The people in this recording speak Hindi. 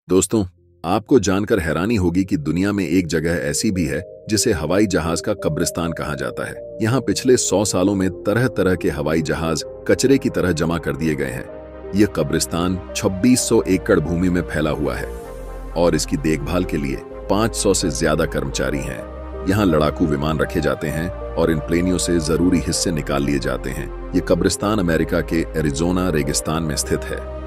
दोस्तों, आपको जानकर हैरानी होगी कि दुनिया में एक जगह ऐसी भी है जिसे हवाई जहाज का कब्रिस्तान कहा जाता है। यहाँ पिछले 100 सालों में तरह तरह के हवाई जहाज कचरे की तरह जमा कर दिए गए हैं। ये कब्रिस्तान 2600 एकड़ भूमि में फैला हुआ है और इसकी देखभाल के लिए 500 से ज्यादा कर्मचारी हैं। यहाँ लड़ाकू विमान रखे जाते हैं और इन प्लेनियों से जरूरी हिस्से निकाल लिए जाते हैं। ये कब्रिस्तान अमेरिका के एरिज़ोना रेगिस्तान में स्थित है।